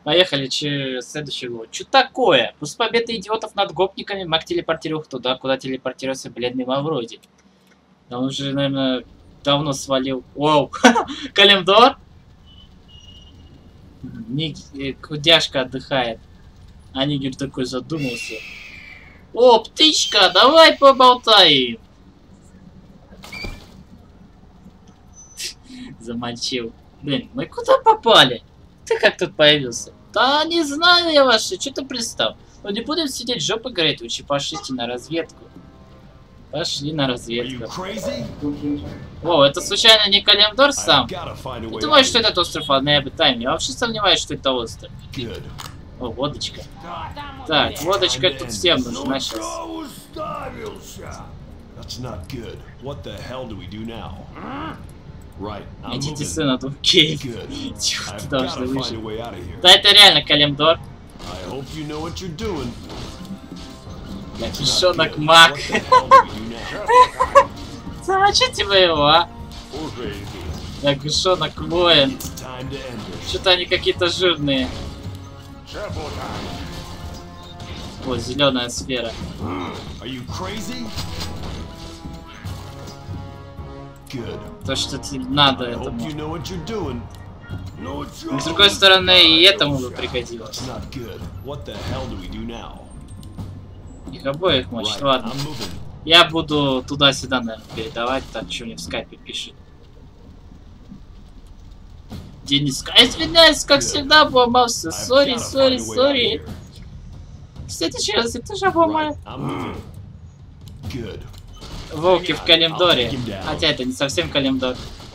Поехали, следующий год. Что такое? После победы идиотов над гопниками маг телепортировал их туда, куда телепортировался бледный Мавроди. Да он уже, наверное, давно свалил. Воу! Калимдор? Кудяшка отдыхает. А Нигер такой задумался. О, птичка, давай поболтаем. Замочил. Блин, мы куда попали? Ты как тут появился? Да не знаю я ваши, что ты пристал? Ну не будем сидеть, жопы гореть, лучше пошлите на разведку. Пошли на разведку. О, это случайно не Калимдор сам? Ты думаешь, что этот остров Необитаемый? Я вообще сомневаюсь, что это остров. О, водочка. Так, водочка тут всем нужна сейчас. Идите, сына, тут кейк. Чего ты должен выжить? Да это реально Калимдор. Я пешонок маг. Замочите вы его, а? Я гушонок воин. Что-то они какие-то жирные. О, зеленая сфера. То, что тебе надо этому. Но с другой стороны, и этому бы пригодилось. Их обоих мочь. Ладно. Я буду туда-сюда, наверное, передавать. Так, что мне в скайпе пишет. Дениска, извиняюсь, как всегда, обломался. Сори. В следующий раз я тоже обломаю. Волки в Калимдоре. Хотя это не совсем Калимдор.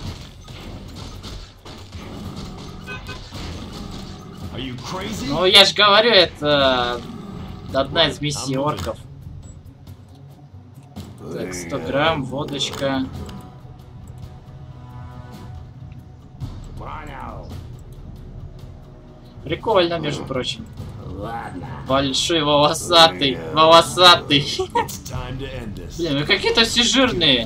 Ну, я же говорю, это одна из миссий орков. Так, 100 грамм, водочка. Прикольно, между прочим. Большой волосатый. Блин, вы какие-то все жирные.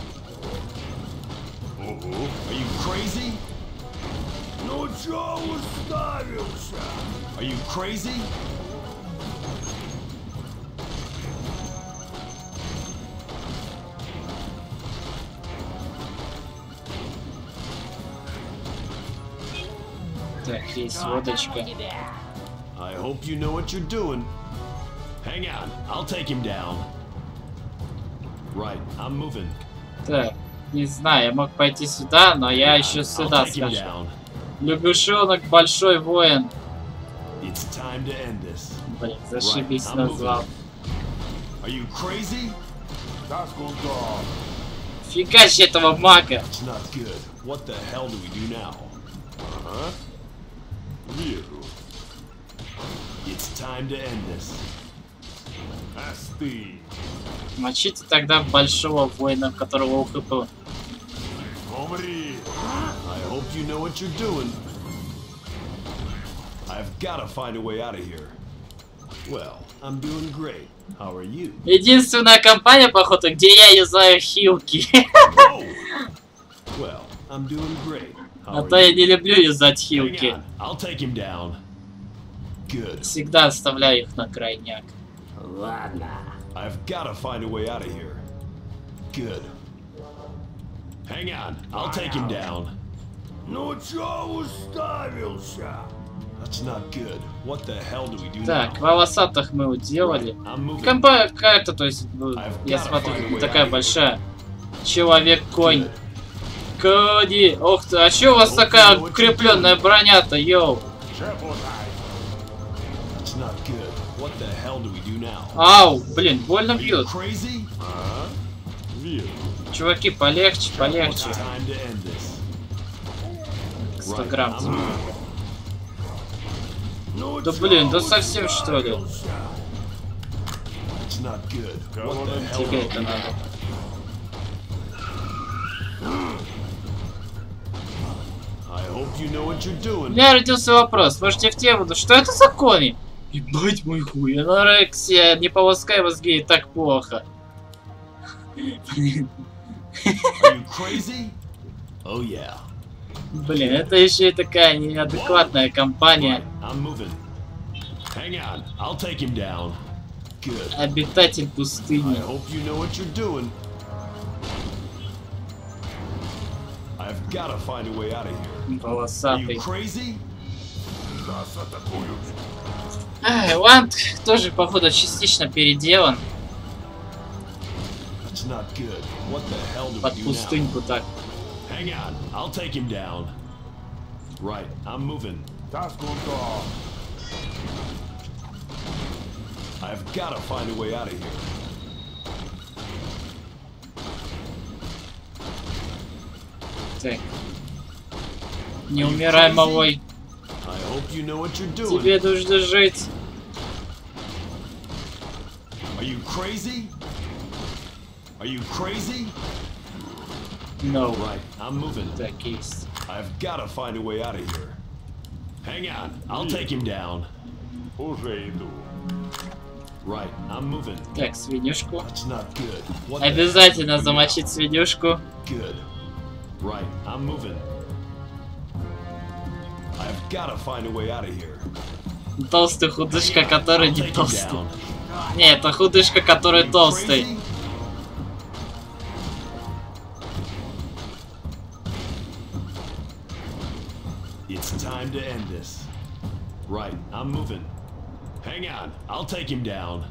Так, есть водочка. I hope you know what you're doing. Hang on, I'll take him down. Right, I'm moving. Так, не знаю, я мог пойти сюда, но я еще сюда скажу. Лягушонок, большой воин. Блин, зашибись назвал. Фига себе этого мага. Мочите тогда большого воина, которого ухопил. Единственная компания, походу, где я юзаю хилки. А то я не люблю юзать хилки. Всегда оставляю их на крайняк. Ладно. I've got to find a way out of here. Good. Hang on, I'll take him down. Ну чё уставился? That's not good. What the hell do we do now? Так, волосатых мы уделали. Компания какая-то, то есть, я смотрю, не такая большая. Человек-конь. Коди. Ох ты, а чё у вас такая укрепленная броня-то, йоу? Ау, блин, больно бьет. Чуваки, полегче. 100 грамм. Да блин, да совсем что ли? Тебе это надо. У меня родился вопрос, может, я в тему, да что это за кони? Ебать мой хуй, анорексия, не полоскай мозги, и так плохо. Блин, это еще и такая неадекватная компания. Hang on, I'll take him down. Good. Обитатель I пустыни. hope you know what you're doing. I've got to find a way out of here. Are you Волосатый. crazy? Ланд тоже, походу, частично переделан. That's not good. What the hell do Под we do now? пустыньку так. Hang on, I'll take him down. Right, I'm moving. I've got to find a way out of here. Так. Не умирай, малой. I hope you know what you're doing. Тебе нужно жить. Are you crazy? Are you crazy? No. Right, I'm moving. Так есть. I've got to find a way out of here. Hang on, I'll take him down. Уже иду. Right, I'm moving. Так, свинюшку. That's not good. What the Обязательно замочить свинюшку. good? Right, I'm moving. I've got to find a way out of here. Толстый худышка, который I'll не take him толстый. down. Не, это худышка, который You толстый. crazy? It's time to end this. Right, I'm moving. Hang on, I'll take him down.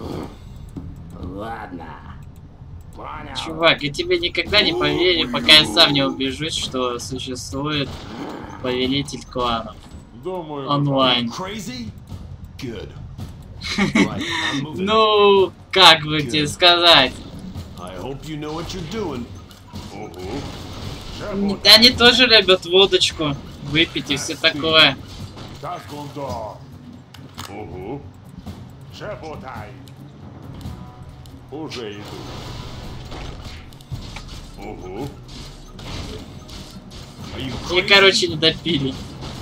Ладно. Понял. Чувак, я тебе никогда не поверю, пока я сам не убежусь, что существует повелитель кланов. Думаю, Онлайн. Crazy? Good. Right, I'm moving. Ну, как бы тебе сказать? I hope you know what you're doing. угу. Они тоже любят водочку, выпить и все такое. Секунду. Угу. Шепотай. Уже иду. Угу. Are you И, crazy? короче, не допили.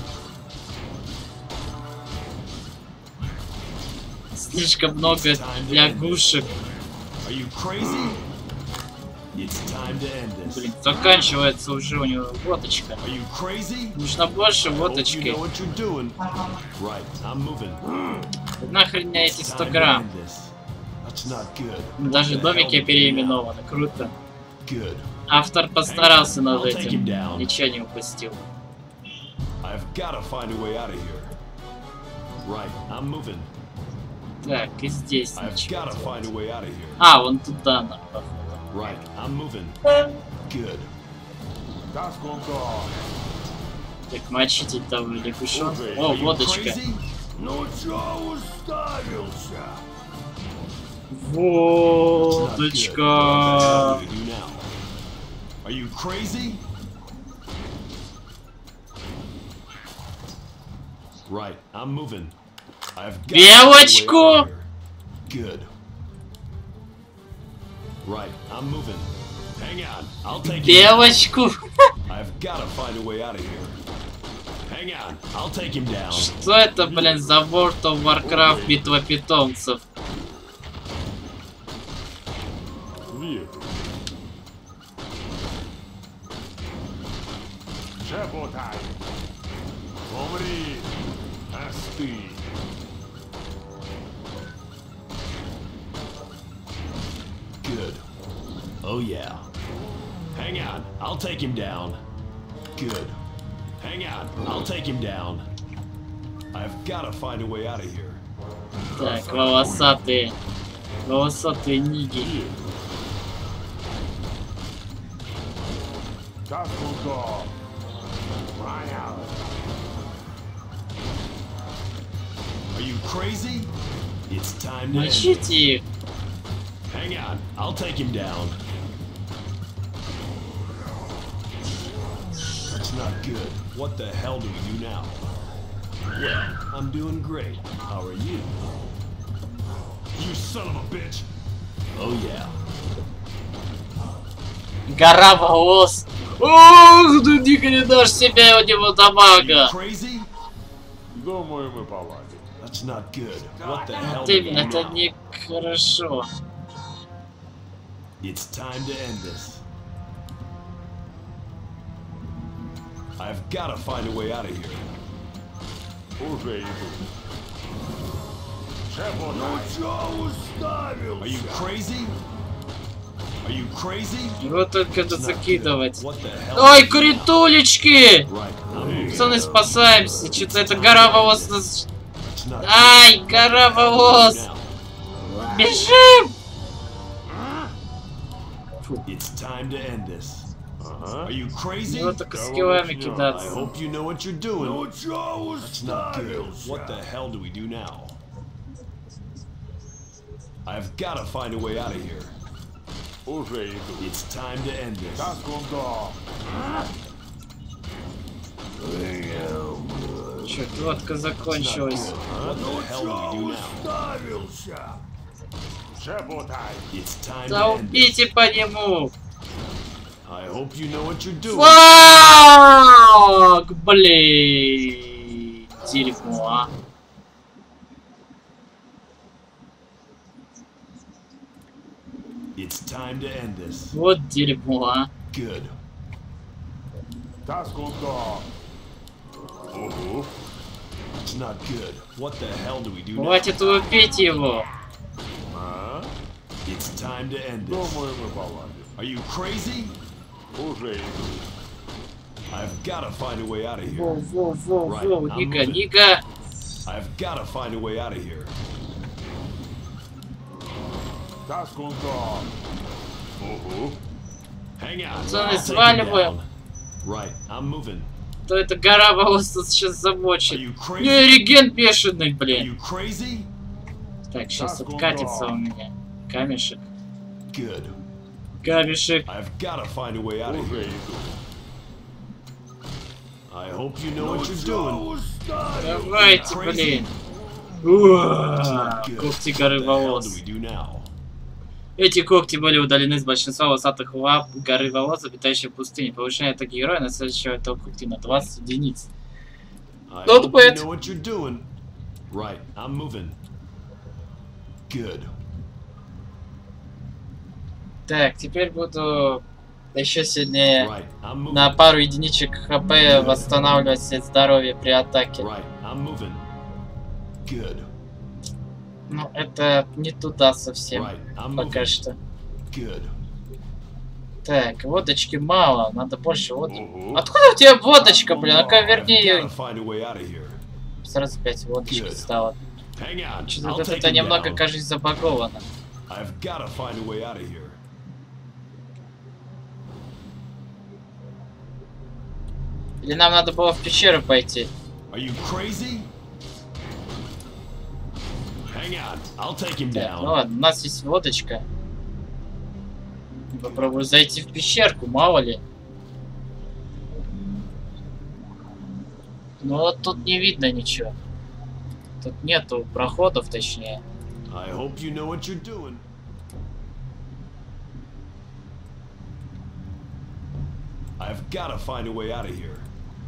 Слишком много лягушек. Are you crazy? It's time to end this. Блин, заканчивается уже у него водочка. Are you crazy? Нужно больше Hope you водочки. know what you're doing. Right, I'm moving. Нахрен мне эти 100 Time to грамм. end this. That's not good. Даже What the домики hell? переименованы. Круто. Good. Автор постарался над I'll take him этим. down. Ничего не упустил. I've got to find a way out of here. Right, I'm moving. Так, и здесь I've ничего got to find a делать. way out of here. А, вон туда нам, походу. Right, I'm moving. Good. Секунду. Так, мочите там лягушон. Уже. О, Are you водочка. crazy? Ну чё уставился? It's not good. What the Водочка. hell do we do now? Are you crazy? Right, I'm moving. I've got to find a way Белочку! out of here. Good. Right, I'm moving. Hang on, I'll take him down. Белочку. I've got to find a way out of here. Hang on, I'll take him down. Что это, блин, за World of Warcraft битва питомцев? Верю. Шепотай. Умри. Остынь. Good. Oh yeah. Hang on, I'll take him down. Good. Hang on, I'll take him down. I've got to find a way out of here. Так, волосатые. Волосатые ниги. Секунду. Понял. Are you crazy? It's time to end Мочите this. их. Hang on, I'll take him down. That's not good. What the hell do we do now? Well, I'm doing great. How are you? You son of a bitch! Oh yeah. Гора волос. Ох, ты не дашь себя у него Are you дамага. crazy? Думаю, мы поладим. That's not good. What the hell Вот do we именно, do это now? не хорошо. It's time to end this. I've got to find a way out of here. Уже иду. Чеботай. Are you crazy? Are you crazy? Его только тут It's not закидывать. good. What the hell? Ой, критулечки! Right. I'm moving. Пацаны, спасаемся. Что-то эта гора волос нас... It's not Ай, гора волос! now. Бежим! It's time to end this. Ага. Are you crazy? Его только скиллами I кидаться. hope you know what you're doing. That's not good. What the hell do we do now? I've got to find a way out of here. Уже иду. It's time to end this. Секунду. Чё, лодка закончилась. What the hell do we do now? Чеботай. It's time Да to end this. убейте по нему! I hope you know what you're doing. Фак! Блин! Дерьмо, а. It's time to end this. Вот дерьмо, а. Good. Секунду. Угу. It's not good. What the hell do we do now? Хватит убить его! А? It's time to end this. Думаю, мы поладим. Are you crazy? Уже иду. I've got to find a way out of here. Воу, Нига, Нига! I've got to find a way out of here. Секунду. Угу. Hang on. Пацаны, I'll take him сваливаем. down. Right, I'm moving. То эта гора волос нас сейчас Are замочит. you crazy? Не, реген бешеный, Are блин. you crazy? Так, сейчас откатится у меня. Камешек. Good. Камешек. I've got to find a way out of Уже here. иду. I hope you know what you're doing. Давайте, блин. It's Уа, not good. когти What горы the hell do волос. we do now? Эти когти были удалены с большинства волосатых лап горы волос, обитающей в пустыне. Повышение атаки героя на следующего этого когти на 20 единиц. I Not hope bad. you know what you're doing. Right, I'm moving. Good. Так, теперь буду еще сильнее Right, I'm moving. на пару единичек хп восстанавливать себе здоровье при атаке. Right, I'm moving. Good. Ну, это не туда совсем. Right, I'm Пока moving. что. Good. Так, водочки мало, надо больше водочки. Угу. Откуда у тебя водочка, блин? Ну-ка, верни I've ее. gotta find a way out of here. Сразу 5 водочек Good. стало. Hang on. Что-то I'll вот take это him немного, down. кажется, забаговано. I've gotta find a way out of here. Или нам надо было в пещеру пойти? Are you crazy? Hang on. I'll take him Так, down. ну ладно, у нас есть водочка. Попробую зайти в пещерку, мало ли. Ну вот тут не видно ничего. Тут нету проходов, точнее. I hope you know what you're doing. I've gotta find a way out of here.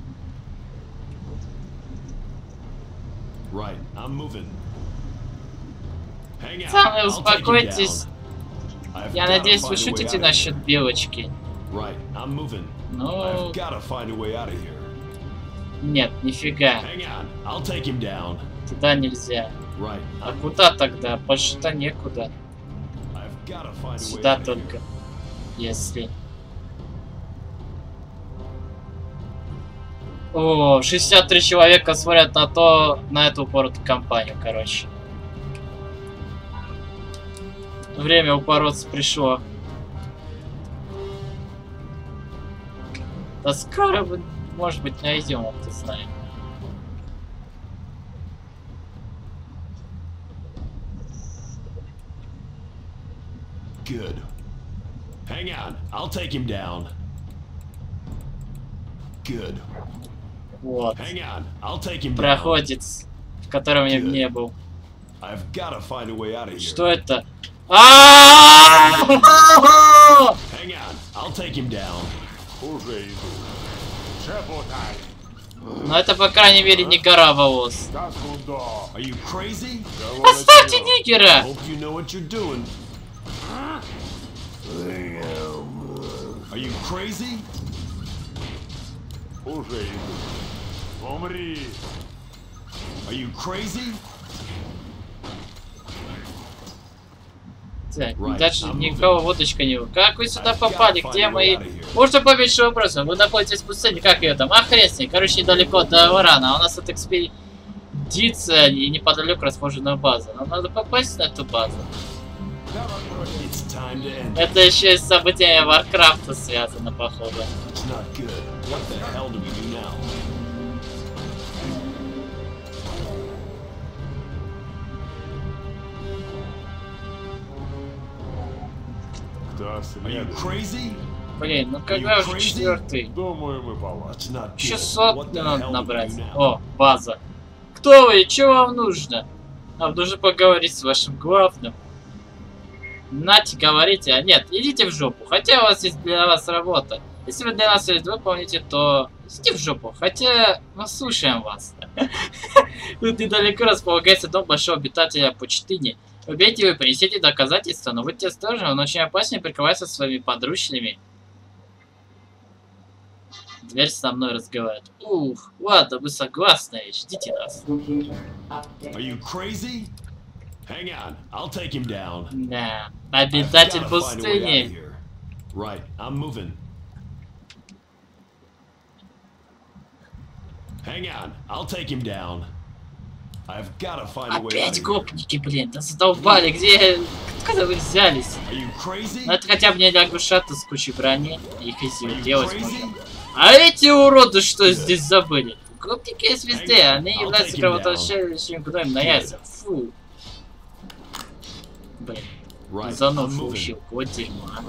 Right, I'm moving. Hang on. Пацаны, I'll take him успокойтесь. down. I've Я gotta надеюсь, вы find a way шутите out of насчет here. белочки. Right, I'm moving. Ну, I've gotta find a way out of here. нет, нифига. Hang on. I'll take him down. Туда нельзя. Right. А I'm куда тогда? Больше-то некуда. I've gotta find a way Сюда out of here. только. Если. О, 63 человека смотрят на эту упоротую компанию, короче. Время упороться пришло. Да скоро мы, может быть, найдем, кто знает. Good. Hang on. I'll take him down. Good. Вот. Hang on. I'll take him down. Проходец, в котором я не был. I've gotta find a way out of here. Что это? Hang on. I'll take him down. Уже иду. Чеботай. Но это, по крайней мере, не гора волос. Секунду. Are you crazy? Оставьте I нигера! hope you know what you're doing. Are you crazy? Уже иду. Умри. Are you crazy? Так, даже никого водочка не... Как вы сюда попали? Где мои... Можно поменьше вопросов? Вы находитесь в пустыне, как ее там? А хрен с ней. Короче, недалеко до Варана. А у нас тут экспедиция и неподалеку расположена база. Нам надо попасть на эту базу. Это еще и с событиями Варкрафта связано, походу. Блин, ну когда уже 4-й? Думаю, мы поладим. Еще 100 надо набрать. О, база. Кто вы? Что вам нужно? Нам нужно поговорить с вашим главным. Нате, говорите. А нет, идите в жопу. Хотя у вас есть для вас работа. Если вы для нас выполните, то идите в жопу. Хотя мы слушаем вас. Тут недалеко располагается дом большого обитателя Почтыни. Убейте его и принесите доказательства, но будьте осторожны, он очень опасен и прикрывается своими подручными. Дверь со мной разговаривает. Ух, ладно, вы согласны, ждите нас. Да, обитатель пустыни. Опять гопники, блин, да задолбали, где... Откуда вы взялись? Ну это хотя бы не лягушата с кучей брони, их из делать можно. А эти уроды что здесь забыли? Гопники есть везде, они являются кровоточащими гноем на яйцах. Фу. Блин, заносу ущелку, вот дерьмо, а.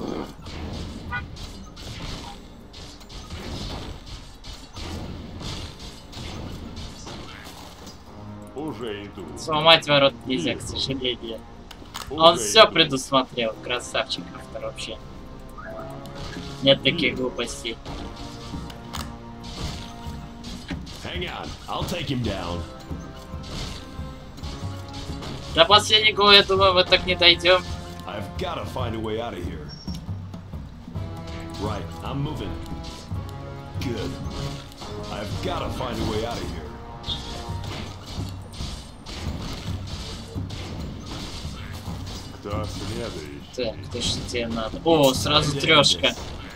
Уже иду. Сломать ворот нельзя, к сожалению. Он все предусмотрел, красавчик автор вообще. Нет таких глупостей. До последнего, я думаю, мы так не дойдем. Кто следующий? Так, то что тебе надо? О, сразу трешка.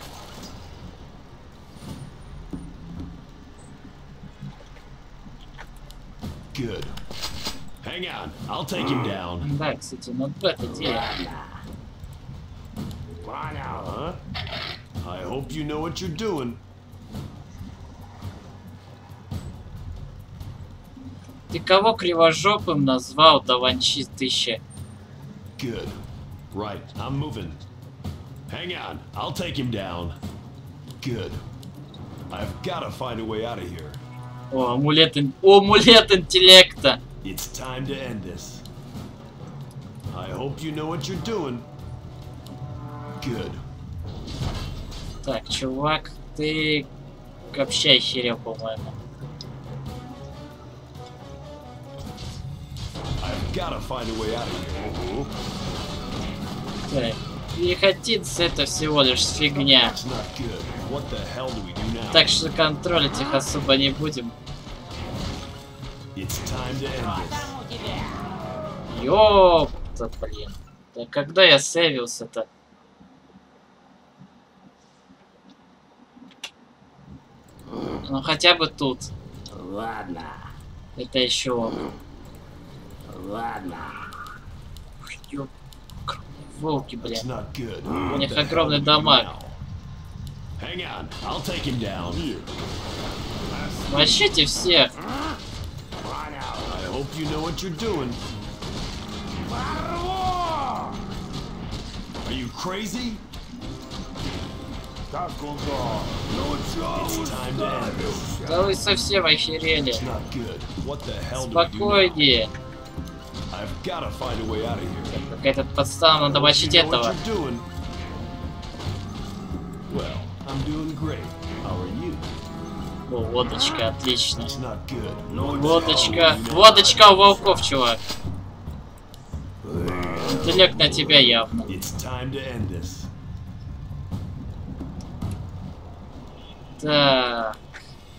Good. Hang on, I'll take him down. Да, кстати, ну это дело. Huh? I hope you know what you're doing. Ты кого кривожопым назвал, Даванчи 1000? Good. Right, I'm moving. Hang on, I'll take him down. Good. I've got to find a way out of here. О, амулет интеллекта. It's time to end this. I hope you know what you're doing. Good. Так, чувак, ты вообще охерел, по-моему. I've got to find a way out of here. Так, пехотинцы это всего лишь фигня. That's not good. What the hell do we do now? Так что контролить их особо не будем. It's time to end this. Ёпта, блин. Да когда я сейвился-то? Ну хотя бы тут. Ладно. Это еще. Ладно. Ёп. Волки, блин. That's not good. У What них the огромный hell do we do дамаг. now? Hang on, I'll take him down. Мочите всех. I hope you know what you're doing. Are you crazy? Так, Гундо. It's time to end this. Да вы совсем охерели. It's not good. What the hell do we do now? Спокойнее. I've got to find a way out of here. Какая-то подстава, надо мочить You know what этого. you're doing. Well, I'm doing great. How are you? О, водочка, отлично. It's not good. Водочка. Водочка у волков, чувак. Интеллект на тебя явно. It's time to end this. Так.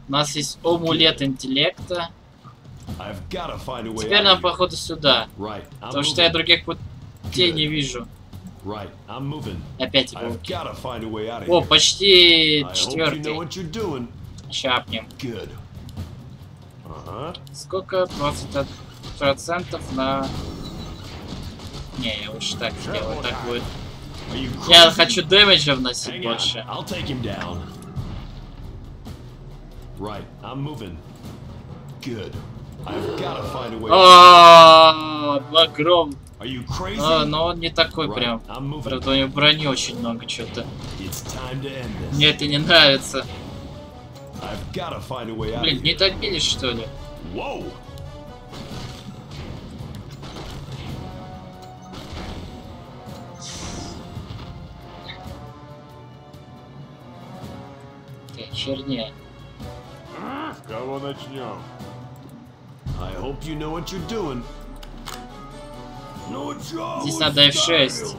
У нас есть амулет интеллекта. I've gotta find a way Теперь out нам, of here. походу, сюда. Right, I'm Потому что я moving. других путей не вижу. Right, I'm moving. Опять I've волки. gotta find a way out of О, here. почти I hope you know четвертый. what you're doing. Щапнем. Good. Ага. Сколько? 20% на... Не, я лучше так сделаю. Так будет. Are you Я crazy? хочу дэмэджа вносить Hang on, больше. I'll take him down. Right, I'm moving. Good. I've gotta find a way out. Багром. Are you crazy? Но он не такой Right, прям. I'm moving. Правда, у него брони очень много что-то. It's time to end this. Мне это не нравится. I've gotta find a way out Блин, of не here. добили что ли? Whoa! Какая херня. С кого начнем? I hope you know what you're doing. Ну чё Здесь надо F6.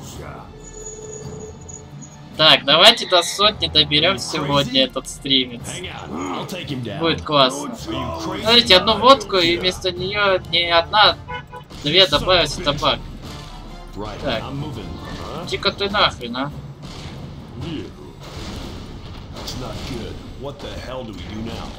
Так, давайте до сотни доберем сегодня этот стримец. Hang on, I'll take him down. Будет классно. Are you crazy? Смотрите, одну водку и вместо нее не одна, две добавить табак. Right, Так. I'm moving. Иди-ка ты нахрен, а. Вижу. That's not good. What the hell do we do now?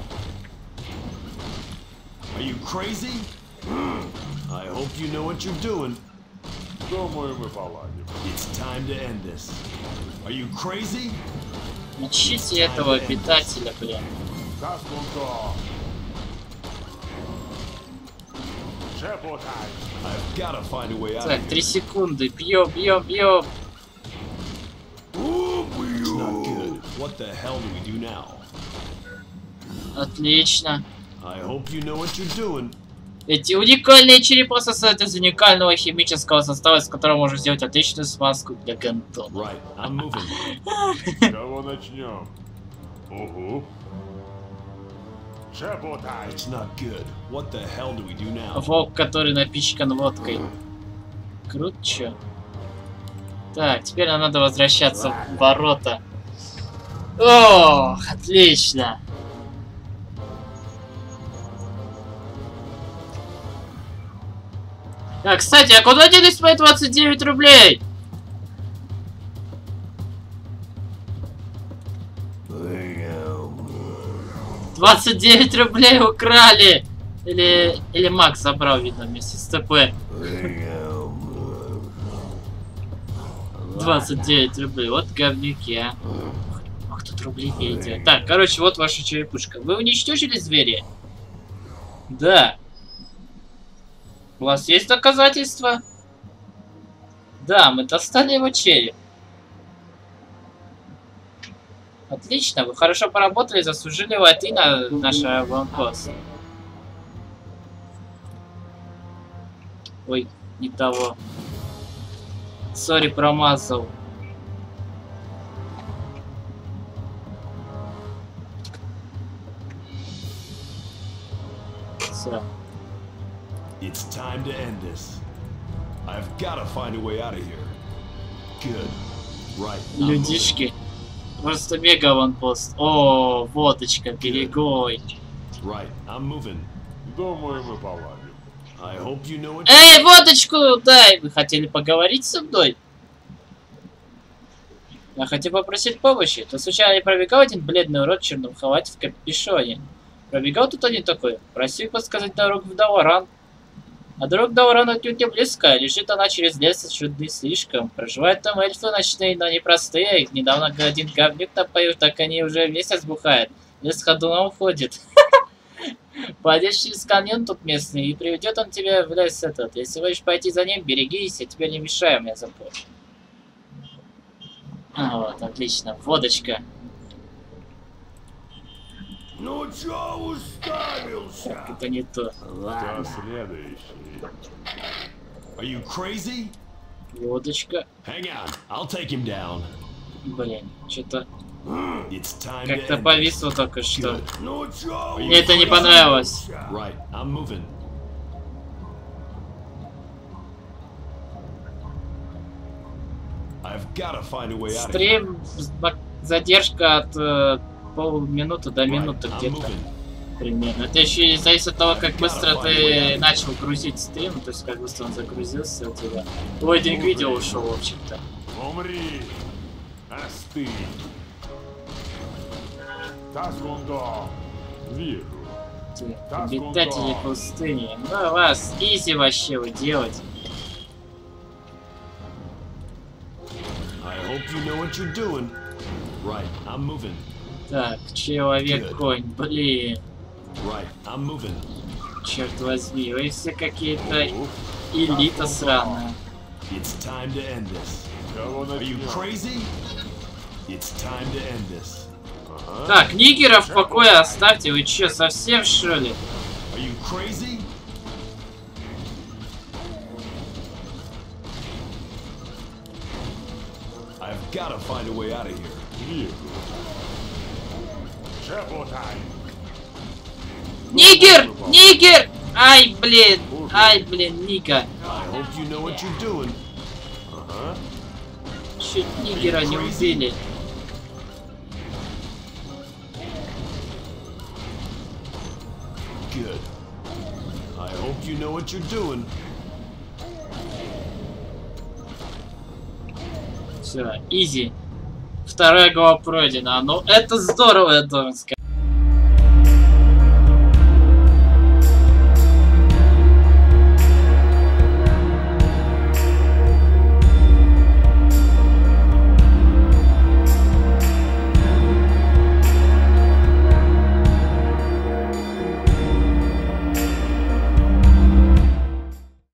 Are you crazy? I hope you know what you're doing. Думаю, мы поладим. It's time to end this. Are you crazy? Мочите этого обитателя, блин. Каскунто. Шепотай. I've gotta find a way out Так, of 3 here. секунды. Бьем, бьем, бьем. It's not good. What the hell do we do now? Отлично. I hope you know what you're doing. Эти уникальные черепа состоят из уникального химического состава, из которого можно сделать отличную смазку для гантона. Right, I'm moving. С кого начнем? Угу. Шепотай. It's not good. What the hell do we do now? Волк, который напичкан водкой. Круто, чё? Так, теперь нам надо возвращаться в ворота. О, отлично. А, кстати, а куда делись мои 29 рублей? $29 рублей украли! Или Макс забрал, видно, вместе с ТП. 29 рублей, вот говнюки, а. Ах, тут рублей видите. Так, короче, вот ваша черепушка. Вы уничтожили зверя? Да. У вас есть доказательства? Да, мы достали его череп. Отлично, вы хорошо поработали, заслужили войти на наш аванпост. Ой, не того. Сори, промазал. Все. It's time to end this. I've gotta find a way out of here. Good. Right. I'm moving. Людишки. Просто мега аванпост. О, водочка, берегой. Right, I'm moving. Думаю, мы поладим. I hope you know what. Эй, водочку дай! Вы хотели поговорить со мной? Я хотел попросить помощи. Тут случайно не пробегал один бледный урод в черном халате в капюшоне. Пробегал тут один такой. Просил подсказать дорогу в Дауран. А дорога в Дауран отнюдь не близкая. Лежит она через лес, чудный слишком. Проживают там эльфы ночные, но непростые. Их недавно один говнюк напоил, так они уже месяц бухают. Лес ходуном ходит. Пойдешь через каньон тут местный, и приведет он тебя в лес этот. Если хочешь пойти за ним, берегись, я тебе не мешаю, меня запомни. А, вот, отлично. Водочка. Ну чё уставился? Так, это не то. Кто следующий? Are you crazy? Водочка. Hang on, I'll take him down. Блин, что-то It's time to как-то end повисло this. только что. Good. Ну чё Мне это не понравилось. Right, I'm moving. I've gotta find a way out of here. Стрим, задержка от полминуты до Right, минуты I'm где-то. moving. примерно. Это еще и зависит от того, как быстро ты начал грузить стрим, то есть как быстро он загрузился у тебя. Лойдинг видео ушел, в общем-то. Умри! Остынь! Таскундо! Вижу. Обитатели пустыни. Ну вас изи вообще вы делать. I hope you know what you're doing. Right, I'm moving. Так, человек-конь, блин. Right, I'm moving. Черт возьми, вы все какие-то элита сраная. It's time to end this. Кого Are you начнем? crazy? It's time to end this. Так, нигеров в покое оставьте, вы че, совсем что ли? Are you crazy? I've got to find a way out of here. Вижу. Шепотай! Нигер! Нигер! Ай, блин, Ника. I hope you know what you're doing. Чуть нигера не убили. Good. I hope you know what you're doing. Все, изи. Вторая глава пройдена. Ну, это здорово, я должен сказать.